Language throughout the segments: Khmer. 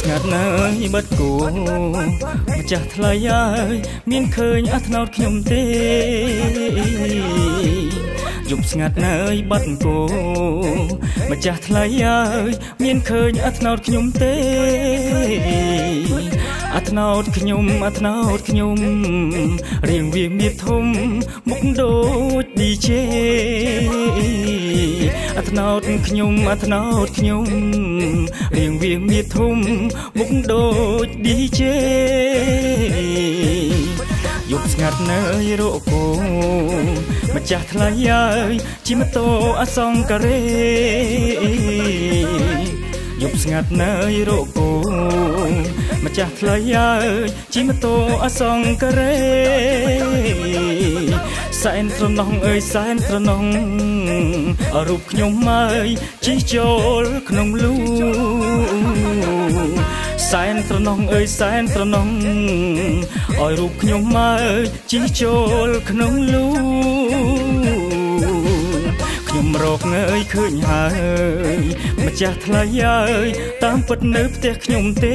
ស្ងាត់ណាស់បាត់គូម្ចាស់ថ្លៃហើយមានឃើញអត់ថ្នោតខ្ញុំទេយប់ស្ងាត់ណាស់បាត់គូម្ចាស់ថ្លៃហើយមានឃើញអត់ថ្នោតខ្ញុំទេអត់ថ្នោតខ្ញុំរៀងវាមានធំមុខដូច DJ អត់ថ្នោតខ្ញុំរៀងវាមានធំមុខដូច DJ យប់ស្ងាត់នៅរកគោម្ចាស់ថ្លៃហើយជិះម៉ូតូអសង្ការេយប់ស្ងាត់នៅរកគោម្ចាស់ថ្លៃហើយជិះម៉ូតូអសង្ការេសែនត្រណោះអើយសែនត្រណោះរូបខ្ញុំហើយជិះចូលក្នុងលូសែនត្រណោះអើយសែនត្រណោះឲ្យរូបខ្ញុំហើយជិះចូលក្នុងលូខ្ញុំរកងើយឃើញហើយម្ចាស់ថ្លៃហើយតាមពិតនៅផ្ទះខ្ញុំទេ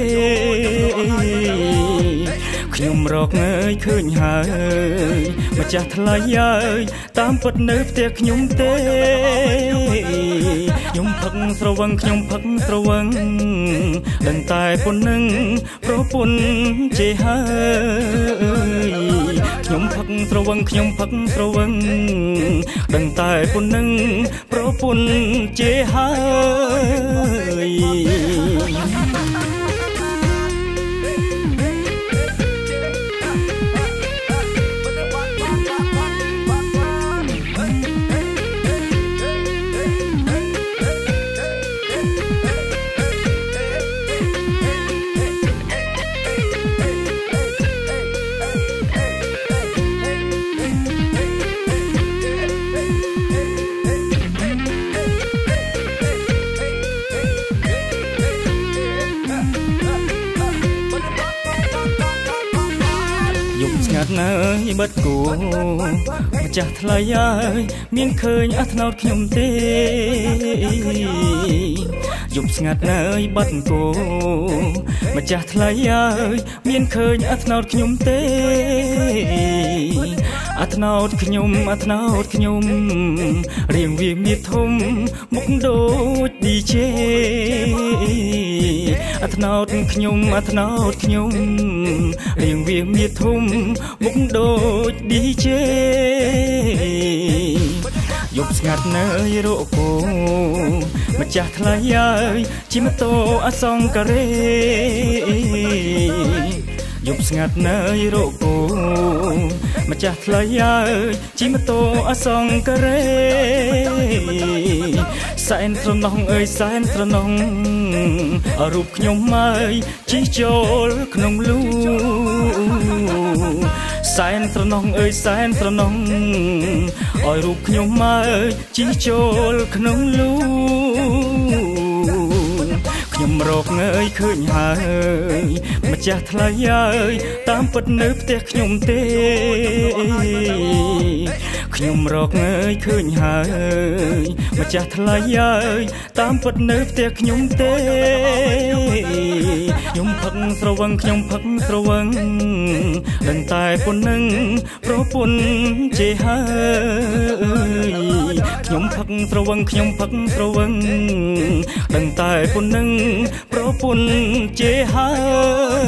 ខ្ញុំរកងើយឃើញហើយម្ចាស់ថ្លៃហើយតាមពិតនៅផ្ទះខ្ញុំទេខ្ញុំផឹកស្រវឹងដឹងតែប៉ុណ្្នឹងប្រពន្ធជេហើយខ្ញុំផឹកស្រវឹងដឹងតែប៉ុណ្្នឹងប្រពន្ធជេហើយស្ងាត់ណាស់បាត់គូម្ចាស់ថ្លៃហើយមានឃើញអត់ថ្នោតខ្ញុំទេយប់ស្ងាត់ណាស់បាត់គូម្ចាស់ថ្លៃហើយមានឃើញអត់ថ្នោតខ្ញុំទេអត់ថ្នោតខ្ញុំរៀងវាមានធំមុខដូច DJ អត់ថ្នោតខ្ញុំរៀងវាមានធំមុខដូច DJ យប់ស្ងាត់នៅរកគោម្ចាស់ថ្លៃហើយជិះម៉ូតូអសង្ការេយប់ស្ងាត់នៅរកគោម្ចាស់ថ្លៃហើយជិះម៉ូតូអសង្ការេសែនត្រណោះអើយសែនត្រណោះរូបខ្ញុំហើយជិះចូលក្នុងលូសែនត្រណោះអើយសែនត្រណោះឲ្យរូបខ្ញុំហើយជិះចូលក្នុងលូខ្ញុំរកងើយឃើញហើយម្ចាស់ថ្លៃហើយតាមពិតនៅផ្ទះខ្ញុំទេខ្ញុំរកងើយឃើញហើយម្ចាស់ថ្លៃហើយតាមពិតនៅផ្ទះខ្ញុំទេខ្ញុំផឹកស្រវឹងដឹងតែប៉ុណ្្នឹងប្រពន្ធជេហើយខ្ញុំផឹកស្រវឹងដឹងតែប៉ុណ្្នឹងប្រពន្ធជេហើយ